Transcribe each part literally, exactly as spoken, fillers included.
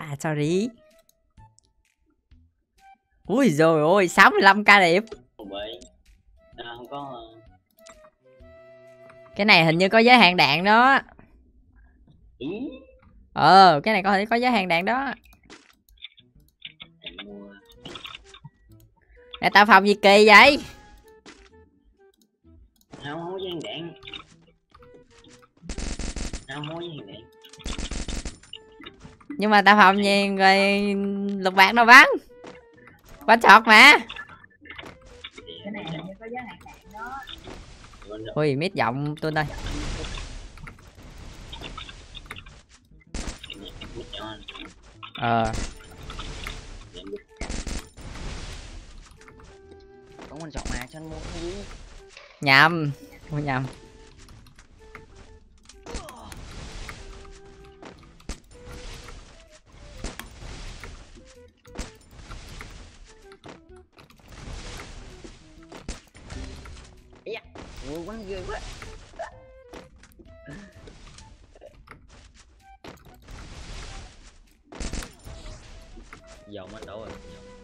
À sorry. Ui rồi ôi, sáu mươi lăm k điểm. À, không có. Cái này hình như có giới hạn đạn đó. Ừ. Ờ, cái này có thể có giới hạn đạn đó. Nè tao phòng gì kỳ vậy? Không, không có giới hạn đạn. Không có giới hạn đạn. Nhưng mà tao phòng gì rồi lục bạc đâu bắn. Bắn chọt mà. Cái này hình như có giới hạn đạn đó. Ui mít giọng tôi đây. Ờ. Có quan trọng mà cho anh mua cái gì? Nhầm, không nhầm. Mua quá ghê quá. Dầu anh đổ rồi.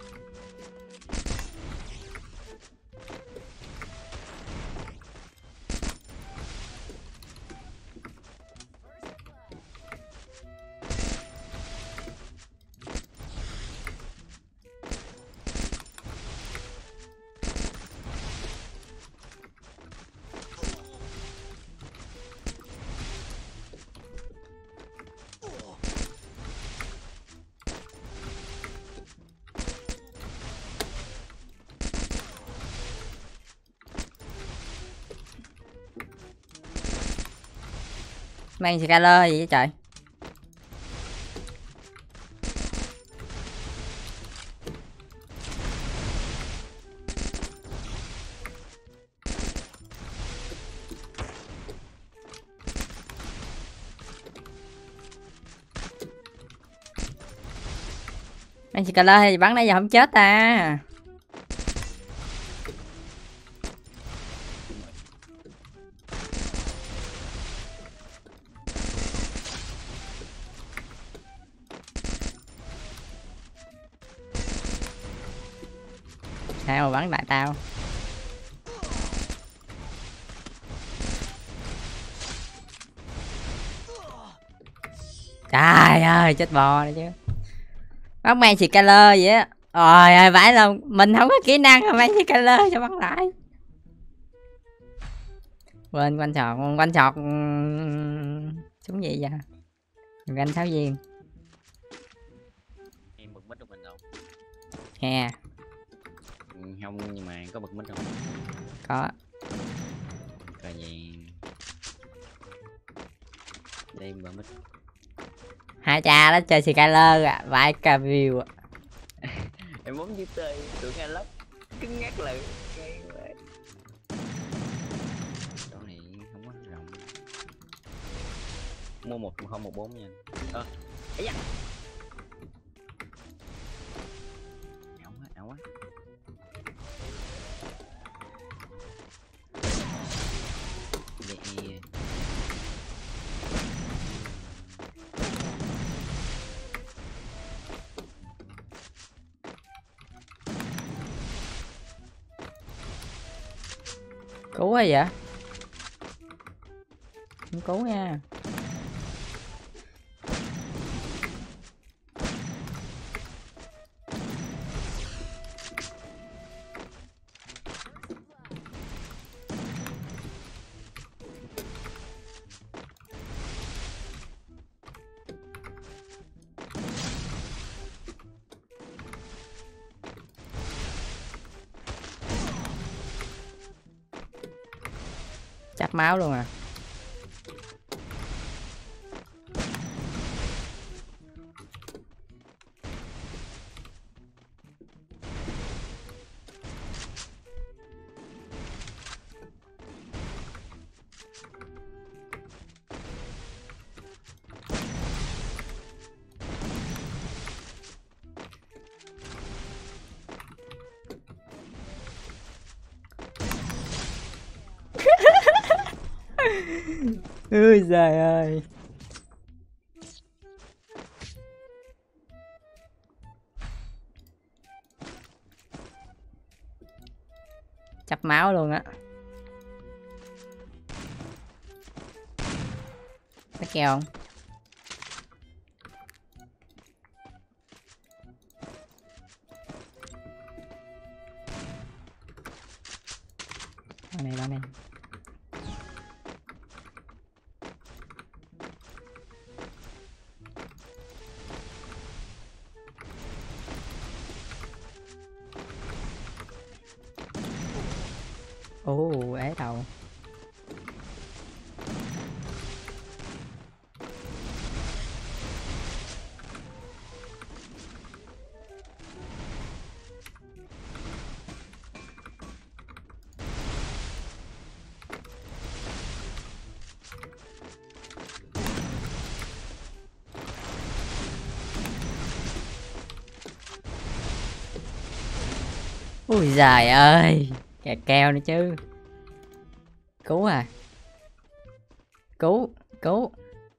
Mang scaler gì vậy trời? Mang scaler thì bắn nãy giờ không chết à. Sao mà bắn lại tao? Trời ơi chết bò này chứ. Bắn mang scaler vậy á. Ôi ơi vãi luôn, mình không có kỹ năng mà mang scaler cho bắn lại. Quên quanh sọt, quanh sọt súng gì vậy? Ganh sáu viên. Em bật mít của mình đâu? Hè. Không, nhưng mà có bật mít không? Có. Coi gì? Đây bật mít. Hai cha đó chơi Skyler à, vãi cả view à. Em bấm chữ T, tưởng nghe lắm. Cứng ngắc lại. Chỗ này không có rộng. Mua một không một bốn nha. Ơ. Ấy da. Ảo quá, ảo quá. Vậy. Cứu quá vậy? Không cứu nha. Chắc máu luôn à. Ôi giời ơi. Chắp máu luôn á. Có keo không? Đó này, đó này. Ồ, ế đầu. Ui giời ơi, kẹt keo nữa chứ. Cứu à. Cứu, cứu.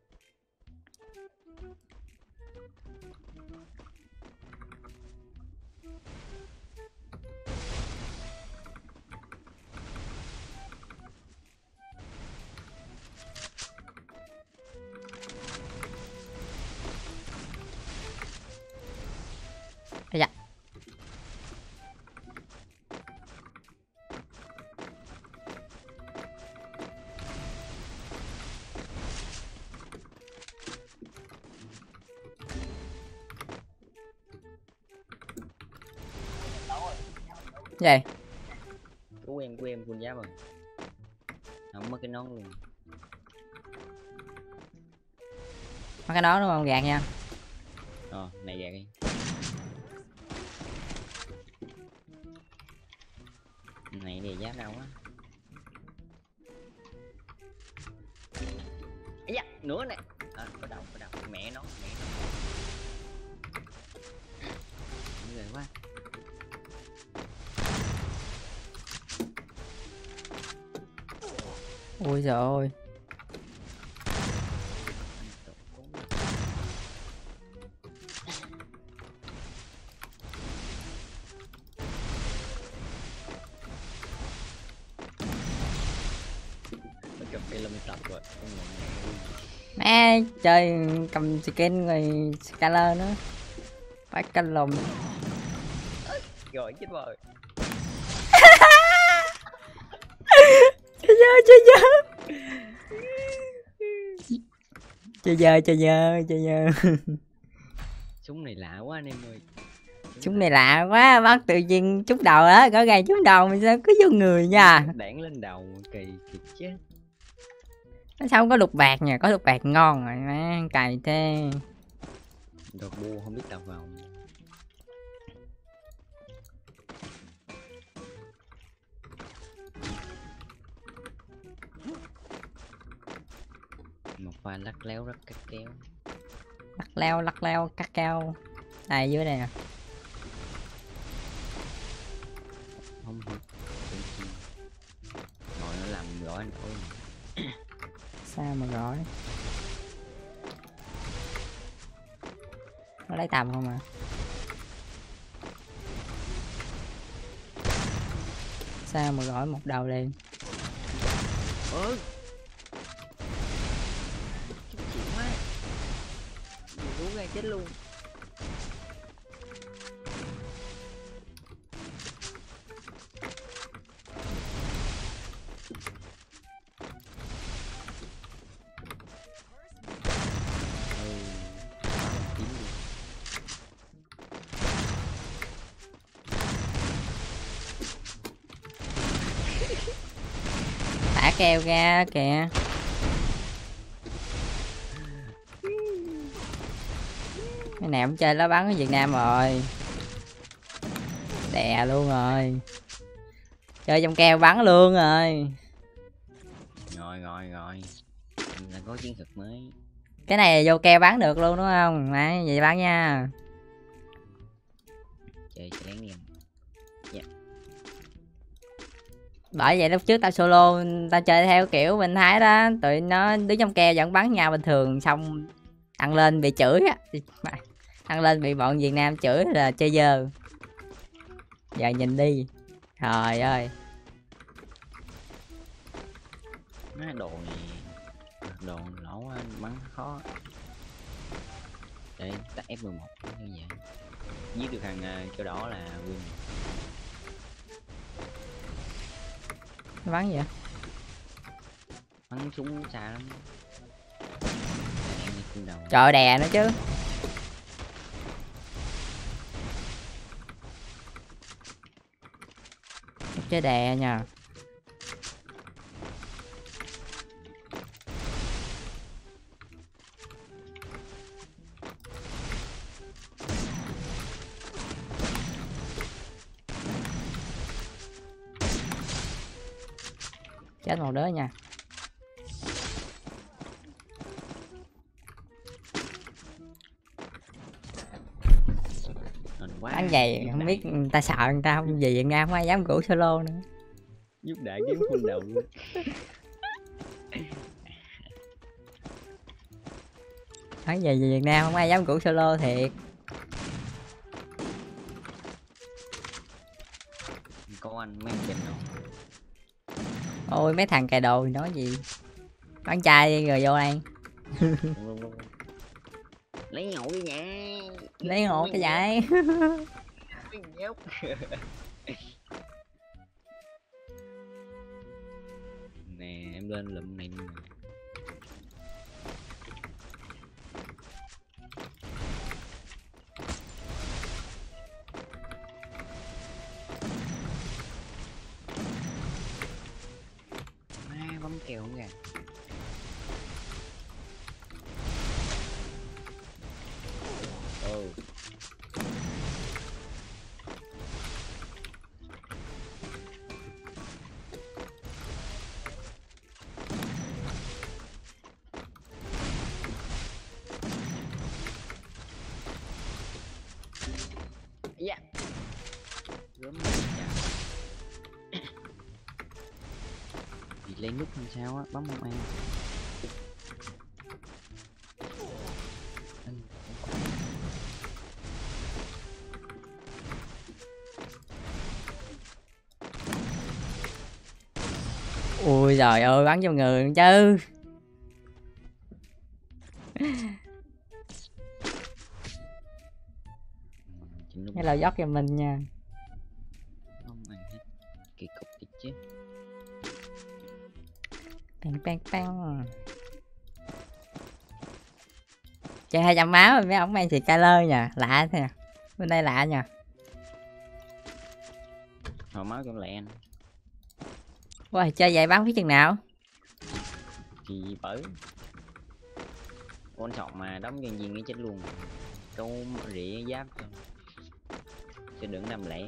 Ây da. Gì? Của em của em full giáp rồi. Không mất cái nón luôn. Mất cái đó đúng không? Gạt nha. Ờ, này gạt đi. Này thì giáp đâu á. Ây da, nữa nè. À, có đầu, có đầu. Mẹ nó, mẹ nó. Người quá. Ui giời ơi. Cà phê lâm tập rồi. Mẹ chơi cầm skin rồi scaler nữa. Phải canh lùm. Rồi chết rồi. Chơi dơ, chơi dơ. Chơi dơ, chơi dơ, chơi dơ. Súng này lạ quá anh em ơi. Súng này lạ quá, bắn tự nhiên trúng đầu đó, có gài trúng đầu mà sao cứ vô người nha. Đạn lên đầu kỳ thiệt chứ. Nó sao không có lục bạc nha, có lục bạc ngon rồi má, cày thế. Đồ bu không biết tập vào. Một pha lắc léo rất cắt kéo. Lắc leo, lắc leo, cắt keo. Đây dưới đây nè. Không không. Rồi nó làm gỏi nổi. Sao mà gọi. Nó lấy tầm không à. Sao mà gọi một đầu liền. Ơ. Chịu quá. Rú ra chết luôn. Thả keo ra kìa. Cái này không chơi lá bắn ở Việt Nam rồi. Đè luôn rồi. Chơi trong keo bắn luôn rồi. Rồi rồi rồi. Mình là có chiến thuật mới. Cái này vô keo bắn được luôn đúng không? Đấy, vậy bắn nha. Chơi cho đáng nghiêm. Bởi vậy lúc trước tao solo tao chơi theo kiểu bên Thái đó, tụi nó đứng trong keo vẫn bắn nhau bình thường, xong ăn lên bị chửi á, ăn lên bị bọn Việt Nam chửi là chơi dơ. Giờ nhìn đi, trời ơi, Má đồ này đồ lỗ quá, bắn khó. Để ta ép mười một như vậy. Giết được thằng uh, chỗ đỏ là win. Nó bắn gì vậy? Bắn súng xa lắm. Đầu. Trời đè nó chứ. Chứ đè nha. Chết một đứa nha. Bắn vậy không biết người ta sợ người ta không gì, Nga không ai dám rủ solo nữa. Giúp đại kiếm full đầu luôn. Bắn về về Việt Nam không ai dám rủ solo thiệt. Có anh mấy anh đâu. Ôi mấy thằng cài đồ thì nói gì. Bắn chai đi rồi vô đây. Lấy ngộ đi nha. Lấy ngộ cái vậy. Nè em lên lụm này nè. Má bấm kèo không kìa. Ừ. Dạ. Gớm bị lấy nút làm sao á, bấm không ăn. Ui trời ơi bắn vô người chứ. Cái là dốc cho mình nha. Không ăn hết kỳ cục thì chứ. Bang bang bang. Chơi hai trăm máu rồi mấy ổng mang xịt Kyler nha, lạ thế nè. Bên đây lạ nha. Hồi máu trong lẹ. Ôi chơi vậy bắn phía chừng nào? Thì bởi con sọt mà đóng nhân viên cái chết luôn. Câu rỉa giáp cho chứ đừng nằm lẻ.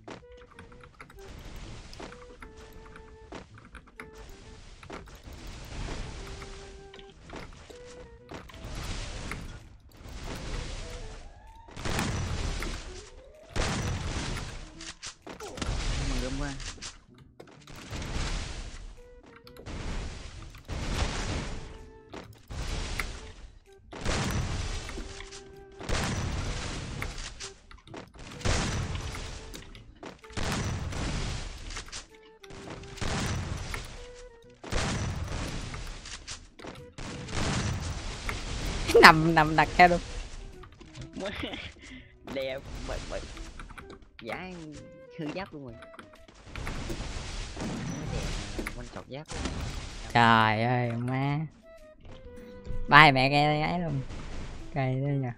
Gớm quá. nằm nằm đặt theo luôn. Đè bởi bởi giá hư giáp luôn rồi. Quanh chọc giáp. Trời ơi má. Ba mẹ nghe ấy luôn. Cây đây nha.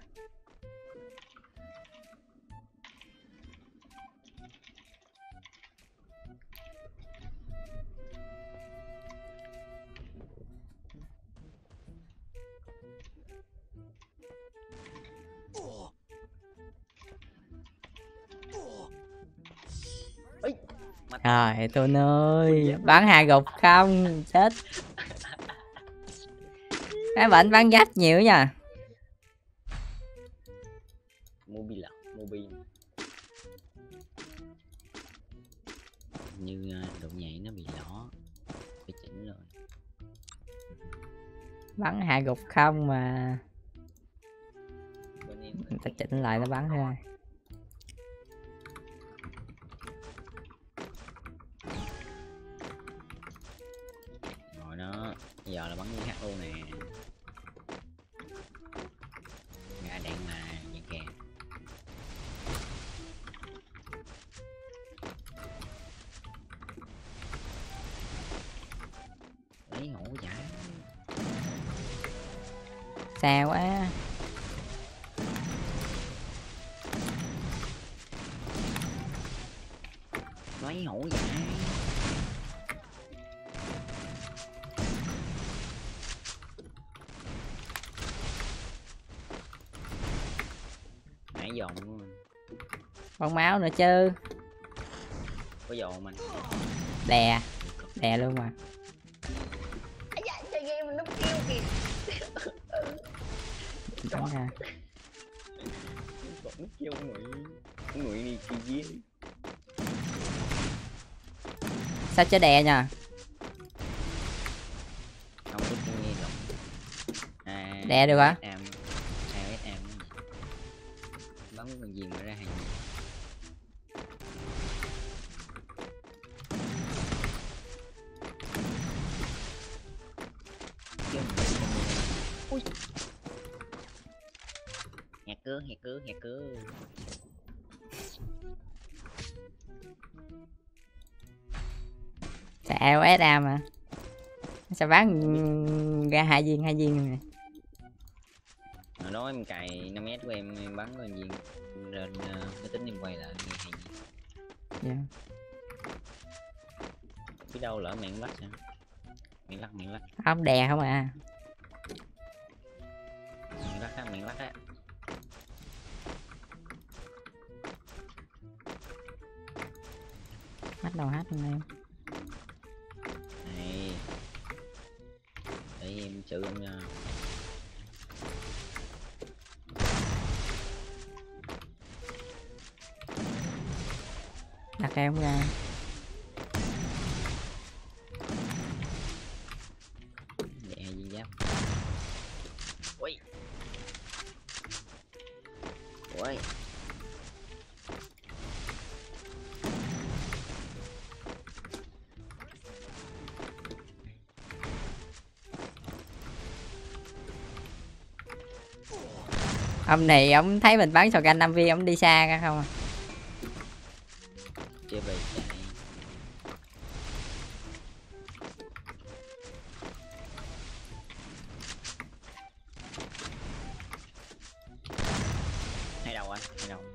Trời tôi ơi, bắn hai gục không, chết. Cái bệnh bắn giáp nhiều nha. Mobi là Mobi. Như độ nhảy nó bị lỏ. Phải chỉnh rồi. Bắn hai gục không mà. Người ta chỉnh lại nó bắn thôi. Rồi đó. luôn nè. Gà đạn mà vậy kìa. Lấy hổ giả. Xa quá. Lấy hổ giả. Nãy dồn luôn. Con máu nữa chứ. Có dồn mình. Đè. Đè luôn mà. Ây da, chơi game mình núp kêu kìa. Bắn ra. Còn kêu ngụy. Ngụy đi kia dưới. Sao chơi đè nha. Không có kinh nghiệm lắm. À, Đè được hả? em sao ét em bắn con gì mà ra hàng gì. Ui. Hẹt cớ hẹt cớ hẹt cớ. Xạ ét a mà. Sao bán ra hai viên hai viên này. Hồi đó em cài năm S của em, em bắn con gì lên uh, máy tính em quay lại nghe hay gì. Yeah. Biết đâu lỡ miệng lắc sao. Miệng lắc miệng lắc. Không đè không à. Miệng lắc á miệng lắc á. Hát đâu hát luôn em. Này. Để em xử ông nha. Đặt em ra. Để hai viên giáp. Ui. Ui. Ông này ông thấy mình bắn shotgun năm viên ông đi xa ra không à. Chưa về chạy. Hai đầu anh, hai đầu.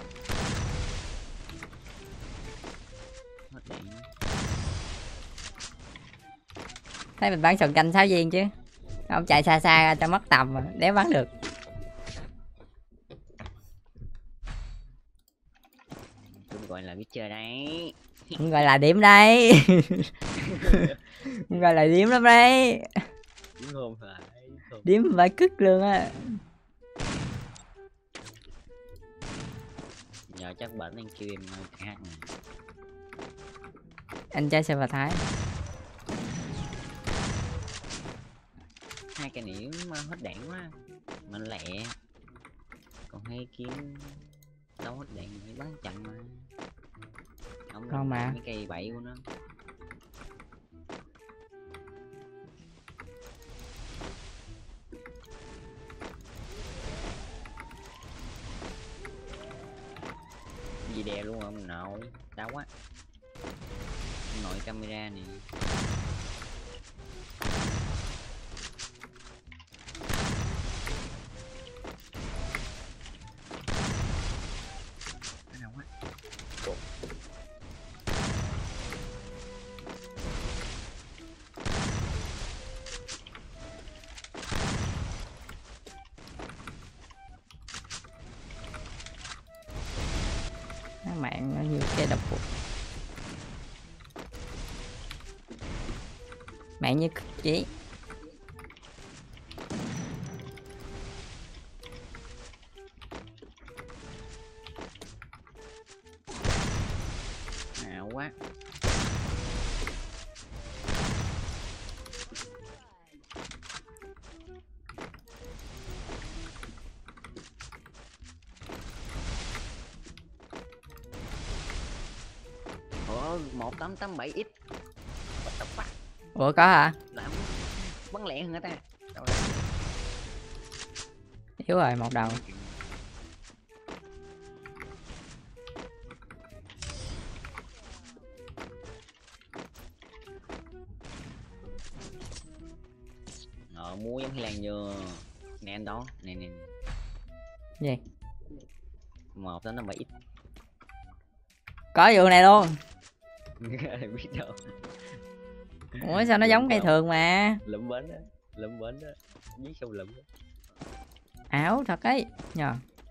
Hết đạn. Thấy mình bắn shotgun sáu viên chứ. Ông chạy xa xa ra cho mất tầm mà đéo bắn được. Cũng gọi là biết chơi đấy. Cũng gọi là điểm đây. Cũng gọi là điểm lắm đấy. Đúng không phải. Không. Điểm phải cứt luôn á. Giờ chắc bệnh anh kêu em hát này. Anh chơi server Thái. Hai cái nĩa mà hết đạn quá. Mình lẹ. Còn hai kiếm đâu hết đạn phải bắn chặn mà. Không Không mà. Mấy cây bậy của nó. Gì đè luôn ông nội. Đau quá. Nội camera này. Đau quá. Mạng nó như cái đập phục. Mạng như cực chỉ. Ảo quá. Ủa một tám tám bảy x. Ủa có hả? Làm bắn lẹ hơn người ta. Đâu Yếu rồi, một đầu. Ờ, mua giống Hy Lan chưa nè anh đó nè nè Gì? một đó nó bảy ít. Có vụ này luôn. Biết đâu. Ủa sao nó giống cây thường mà. Lụm bến á, lụm bến á, biết sao lụm á. Ảo thật ấy nhờ.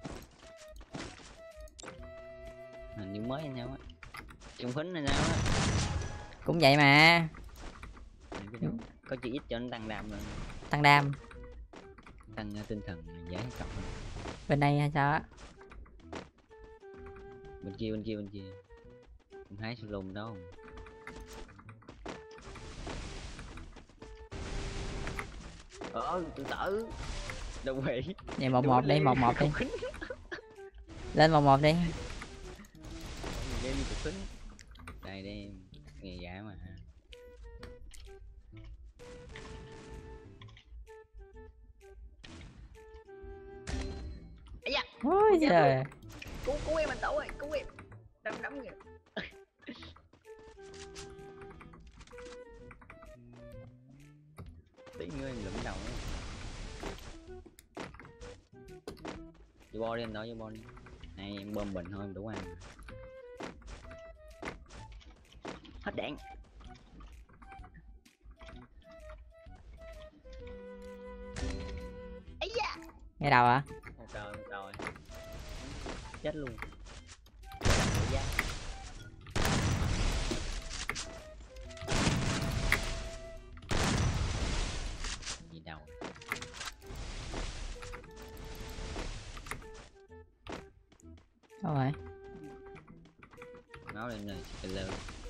Hình như mới hay sao á, trung phính hay sao á. Cũng vậy mà. Có chữ ít cho nó tăng đam lên. Tăng đam. Tăng uh, tinh thần dễ trọng. Bên đây hay sao á? Bên kia bên kia bên kia. Không hái solo đâu. Ờ tự tử. Đâu vậy? Vậy một một đi, một một đi. Lên một một đi. Đây đi, nghe giả mà. Ây da. Ôi trời. Cứu cứu em anh Tẩu ơi, cứu em. Đấm đấm kìa. Tí nữa em lụm đầu á. Vô bo đi anh Tẩu, vô bo đi. Này em bơm bình thôi em đủ ăn. Hết đạn. Ây da. Nghe đầu hả? Một trời một trời. Chết luôn. Gì đâu. Đâu rồi? Máu lên rồi, chỉ cần lơ.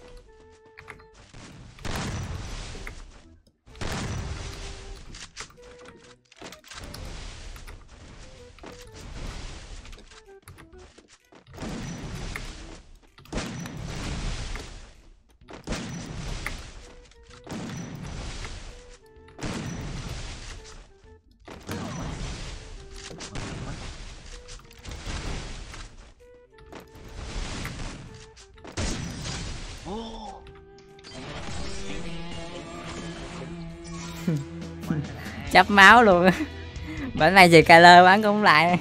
Chấp máu luôn. Bữa nay gì cà lơ bán cũng lại.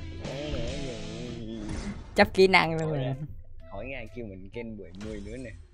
Chấp kỹ năng luôn rồi. Hỏi ngay kêu mình ken bảy mươi nữa nè.